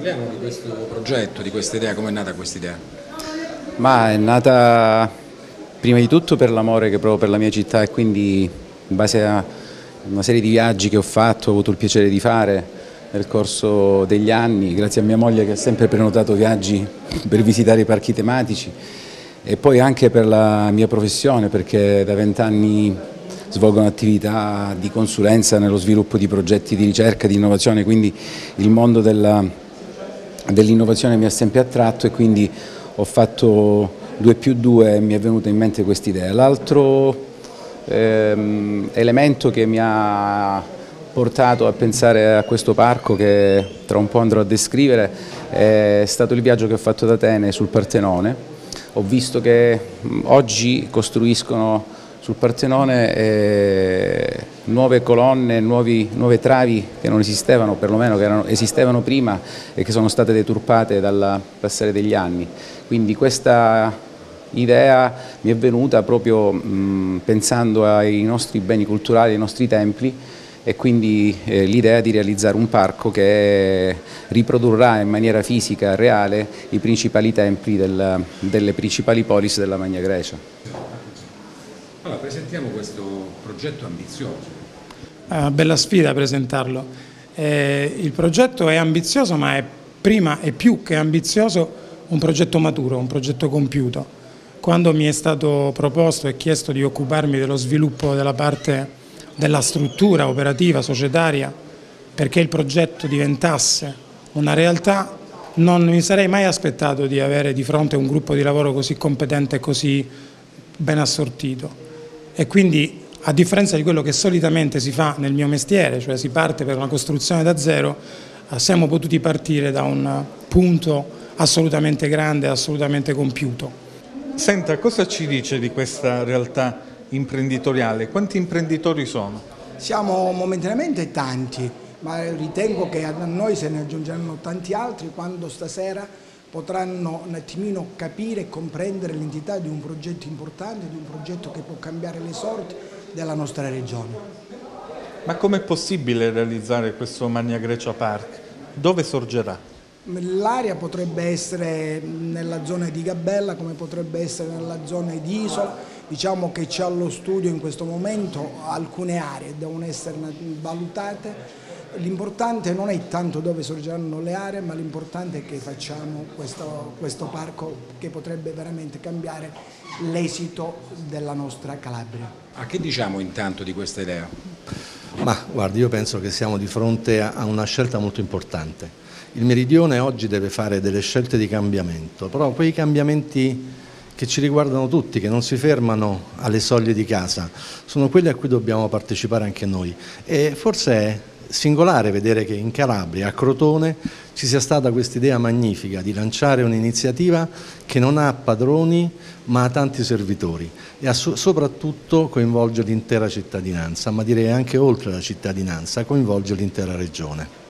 Parliamo di questo progetto, di questa idea, come è nata questa idea? Ma è nata prima di tutto per l'amore che provo per la mia città e quindi in base a una serie di viaggi che ho fatto, ho avuto il piacere di fare nel corso degli anni, grazie a mia moglie che ha sempre prenotato viaggi per visitare i parchi tematici e poi anche per la mia professione perché da 20 anni svolgo un'attività di consulenza nello sviluppo di progetti di ricerca, di innovazione, quindi il mondo dell'innovazione mi ha sempre attratto e quindi ho fatto 2 più 2 e mi è venuta in mente questa idea. L'altro elemento che mi ha portato a pensare a questo parco, che tra un po' andrò a descrivere, è stato il viaggio che ho fatto ad Atene sul Partenone. Ho visto che oggi costruiscono sul Partenone nuove colonne, nuove travi che non esistevano, perlomeno che esistevano prima e che sono state deturpate dal passare degli anni. Quindi questa idea mi è venuta proprio pensando ai nostri beni culturali, ai nostri templi e quindi l'idea di realizzare un parco che riprodurrà in maniera fisica, reale, i principali templi delle principali polis della Magna Grecia. Allora, presentiamo questo progetto ambizioso. Bella sfida presentarlo. Il progetto è ambizioso, ma è prima e più che ambizioso un progetto maturo, un progetto compiuto. Quando mi è stato proposto e chiesto di occuparmi dello sviluppo della parte della struttura operativa, societaria, perché il progetto diventasse una realtà, non mi sarei mai aspettato di avere di fronte un gruppo di lavoro così competente e così ben assortito. E quindi, a differenza di quello che solitamente si fa nel mio mestiere, cioè si parte per una costruzione da zero, siamo potuti partire da un punto assolutamente grande, assolutamente compiuto. Senta, cosa ci dice di questa realtà imprenditoriale? Quanti imprenditori sono? Siamo momentaneamente tanti, ma ritengo che a noi se ne aggiungeranno tanti altri quando stasera potranno un attimino capire e comprendere l'entità di un progetto importante, di un progetto che può cambiare le sorti della nostra regione. Ma com'è possibile realizzare questo Magna Grecia Park? Dove sorgerà? L'area potrebbe essere nella zona di Gabella, come potrebbe essere nella zona di Isola. Diciamo che c'è allo studio in questo momento alcune aree, devono essere valutate. L'importante non è tanto dove sorgeranno le aree, ma l'importante è che facciamo questo parco che potrebbe veramente cambiare l'esito della nostra Calabria. A che diciamo intanto di questa idea? Ma guardi, io penso che siamo di fronte a una scelta molto importante. Il Meridione oggi deve fare delle scelte di cambiamento, però quei cambiamenti che ci riguardano tutti, che non si fermano alle soglie di casa, sono quelli a cui dobbiamo partecipare anche noi. E forse è singolare vedere che in Calabria, a Crotone, ci sia stata questa idea magnifica di lanciare un'iniziativa che non ha padroni ma ha tanti servitori e soprattutto coinvolge l'intera cittadinanza, ma direi anche oltre la cittadinanza, coinvolge l'intera regione.